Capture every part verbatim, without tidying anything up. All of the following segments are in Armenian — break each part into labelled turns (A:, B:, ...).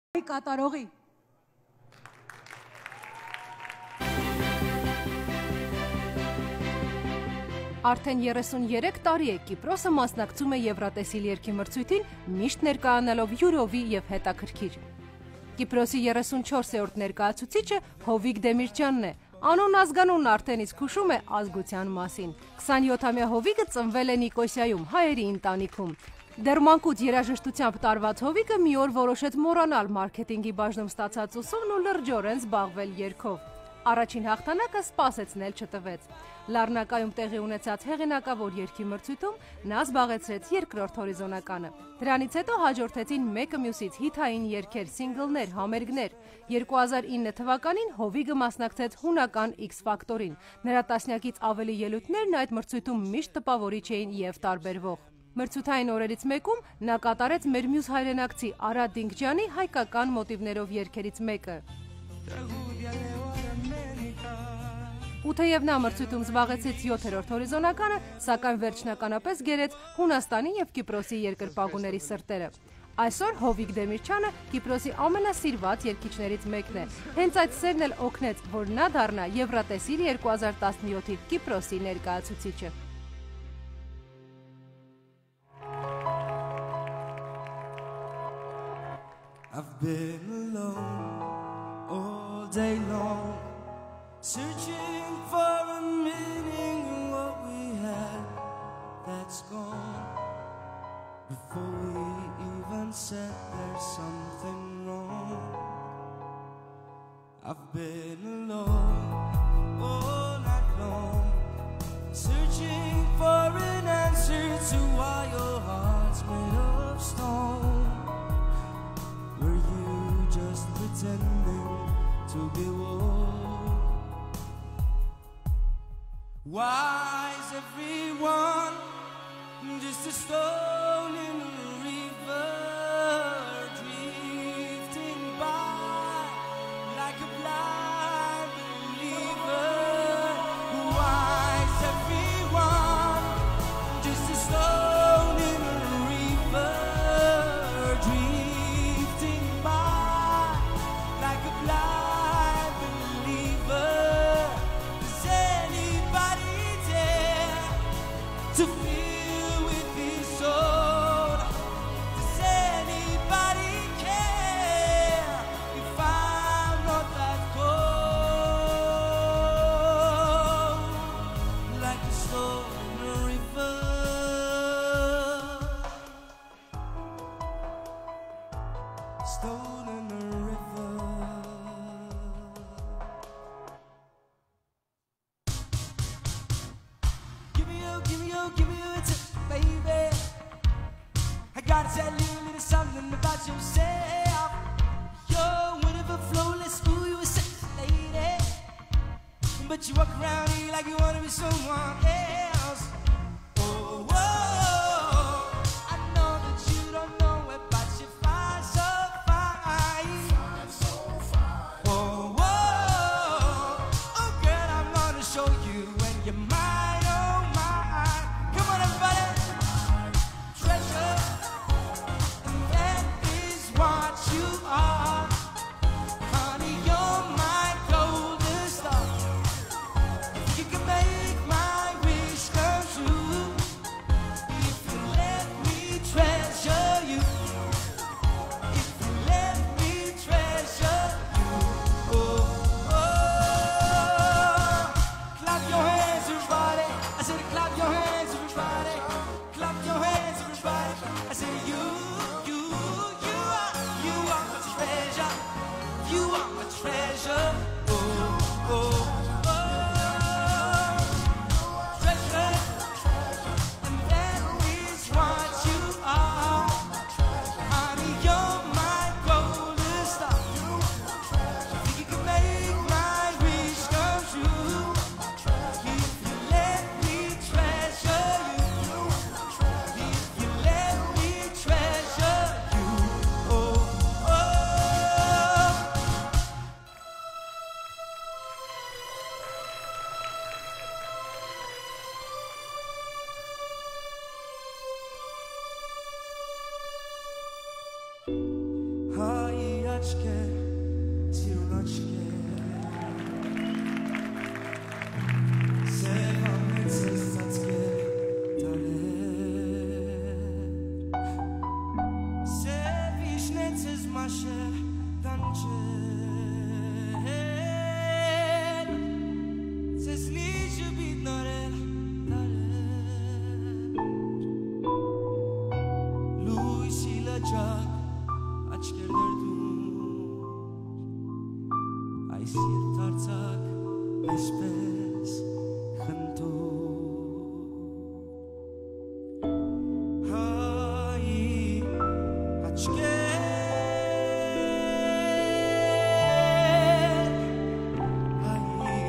A: Կատարողի Արդեն երեսուներեք տարի է Կիպրոսը մասնակցում է Եվրատեսիլ երգի մրցույթին, միշտ ներկայանալով յուրովի եւ հետաքրքիր։ Կիպրոսի երեսունչորսերորդ ներկայացուցիչը Հովիկ Դեմիրճյանն է։ Անուն ազգանունն արդեն իսկ հուշում է ազգության մասին։ քսանյոթամյա Հովիկը ծնվել է Նիկոսիայում, հայերի ընտանիքում։ Դեռ մանկուց երաժշտությամբ տարված Հովիկը մի օր որոշեց մոռանալ մարքեթինգի բաժնում ստացած ուսումն ու լրջորեն զբաղվել երգով։ Առաջին հաղթանակը սպասեցնել չտվեց։ Լառնակայում տեղի ունեցած հեղինակավոր երգի մրցույթում նա զբաղեցրեց երկրորդ հորիզոնականը։ Դրանից հետո հաջորդեցին մեկը մյուսից հիթային երգեր, սինգլներ, համերգներ։ երկու հազար ինը թվականին Հովիկը մասնակցեց հունական X Factor-ին։ Նրա տասնյակից ավելի ելույթներն այդ մրցույթում միշտ տպավորիչ էին եւ տարբերվող։ Մրցութային օրերից մեկում նա կատարեց մեր մյուս հայրենակցի Արա Դինգջյանի հայկական մոտիվներով երգերից մեկը։ Ու թեև նա մրցույթում զբաղեցրեց յոթերորդ հորիզոնականը, սակայն վերջնականապես գերեց Հունաստանի եւ Կիպրոսի երկրպագուների սրտերը։ Այսօր Հովիկ Դեմիրճյանը Կիպրոսի ամենասիրված երգիչներից մեկն է։ Հենց այդ սերն էլ օգնեց, որ նա դառնա Եվրատեսիլ երկու հազար տասնյոթի Կիպրոսի ներկայացուցիչը։
B: I've been alone all day long, searching for a meaning in what we had that's gone. Before we even said there's something wrong, I've been alone all night long, searching for an answer to why your heart's made of stone. Were you just pretending to be warm? Why is everyone just a stone in a river, drifting by like a blind believer? Why is everyone just a stone in a river, drifting by like a blind believer? Does anybody dare to feel with his soul? Does anybody care if I'm not that cold, like a stone in a river? Stone in a river. Give me you, give me you, give me you a tip, baby. I gotta tell you a little something about yourself. You're one of a flawless, smooth, you a sexy lady, but you walk around here like you wanna be someone else. Oh, whoa, I know that you don't know it, but you find so fine. Oh, whoa, oh girl, I'm gonna show you when you're mine, oh mine. Come on, everybody. Treasure, and that is what you are. Honey, you're my golden star. If you can make my wish come true, if you let me treasure you, if you let me treasure you, oh, oh. Clap your hands, everybody. I said clap your hands, everybody. Clap your hands, everybody. I said you, you, you are, you are my treasure. աչքեր սիրուն աչքեր Սև ամենցես ծածկեր տարեր Սև իշնեցես մաշեր տանջեր Ձեզ լիջը բիտնարել Լույսի լճակ աչքեր դրդում Այս երթարցակ այսպես խնդում Հայի աչքեր Հայի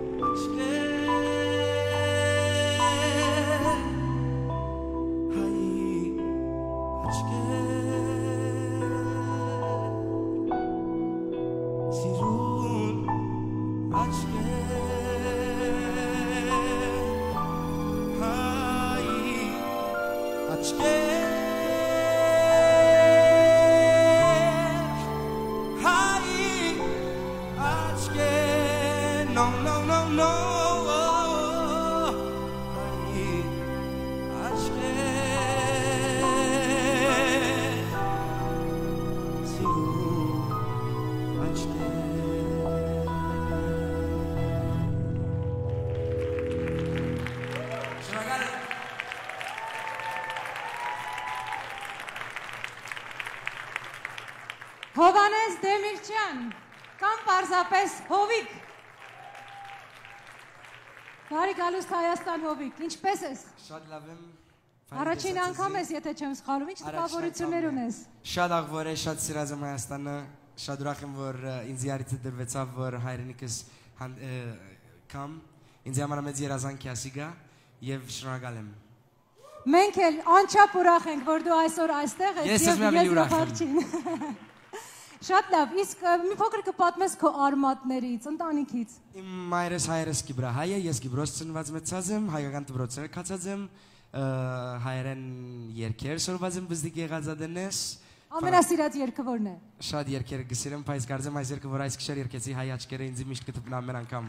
B: աչքեր Հայի Սիրուն աչքեր Հայի աչքեր Հայի աչքեր No, no, no, no Հայի աչքեր Սիրուն աչքեր Շնորհակալ եմ
C: Հովանես Դեմիրճյան կամ պարզապես Հովիկ Բարի գալուստ Հայաստան Հովիկ, ինչպես ես?
B: Շատ լավ եմ
C: Առաջին անգամ ես, եթե չեմ սխալվում, ինչ տպավորություններ ունես?
B: Շատ աղվոր է, շատ սիրած եմ Հայաստանը, շատ ուրախ եմ, որ ինձ ярիցը դրվեցավ, որ հայրենիքս կամ ինձ համար մեծ երազանք է ասիգա և շնորհակալ եմ։
C: Մենք էլ անչափ ուրախ ենք, որ դու այսօր այստեղ ես
B: Ես էլ ավելի ուրախ եմ։
C: Շատ լավ, իսկ մի փոքր կպատմես քո արմատներից, ընտանիքից։
B: Իմ մայրս հայրս Կիբրահայ է, ես Կիբրոս ծնված մեծած եմ, հայկական դպրոցներ կացած եմ, հայերեն երգեր սորված եմ բզդիկ եղածադենես։
C: Ամենասիրած երգը որն է։
B: Շատ երգեր գսիրեմ, բայց կարծեմ այս երգը, որ այս քշեր երգեցի հայ աչքերը ինձ միշտ կտպնա ամեն անգամ։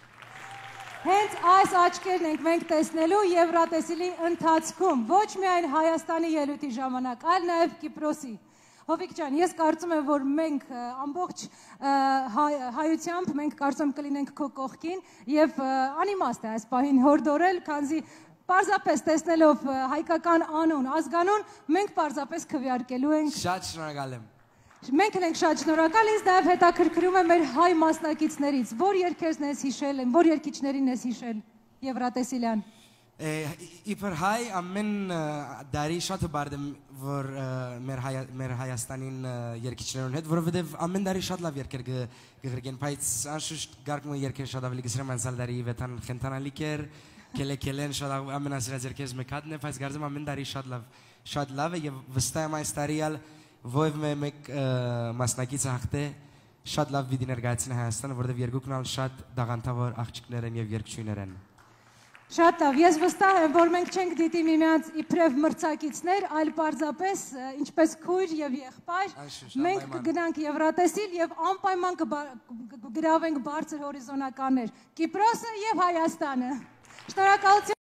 C: Հենց այս աչքերն ենք մենք տեսնելու Եվրատեսիլի ընթացքում, ոչ միայն Հայաստանի ելույթի ժամանակ, այլ նաև Կիպրոսի։ Հովիկ ջան, ես կարծում եմ, որ մենք ամբողջ հայությամբ մենք կարծում կլինենք քո կողքին եւ անիմաստ է այս պահին հորդորել, քանզի պարզապես տեսնելով հայկական անուն, ազգանուն, մենք պարզապես քվեարկելու ենք։
B: Շատ շնորհակալ եմ։
C: Մենք ենք շատ շնորհակալ, ինձ նաև հետաքրքրում է մեր հայ մասնակիցներից, որ երգերն ես հիշել են, որ երգիչներին ես հիշել, Եվրատեսիլյան։
B: Իբր հայ ամեն դարի շատ բարդ եմ, որ մեր Հայաստանին երգիչներուն հետ, որովհետև ամեն դարի շատ լավ երգեր գղրգեն, բայց անշուշտ գարկում են երգեր շատ ավելի գսրեմ անցալ դարի վետան խենտանալիք էր, կելե կելեն շատ ամենասիրած երգերս մեկ հատն է, բայց գարձեմ ամեն դարի շատ լավ է և վստահ եմ այս տարի Ովև մեկ մասնակիցը հաղթե շատ լավ վիդի ներգայացին Հայաստանը, որտև երկուքն ալ շատ դաղանթավոր աղջիկներ են և երկչույներ են։
C: Շատ լավ, ես վստահ եմ, որ մենք չենք դիտի միմյանց իբրև մրցակիցներ, այլ պարզապես ինչպես քույր և եղբայր, մենք կգնանք Եվրատեսիլ և անպայման կգրավենք բարձր հորիզոնականներ, Կիպրոսը և Հայաստանը։ Շնորհակալություն։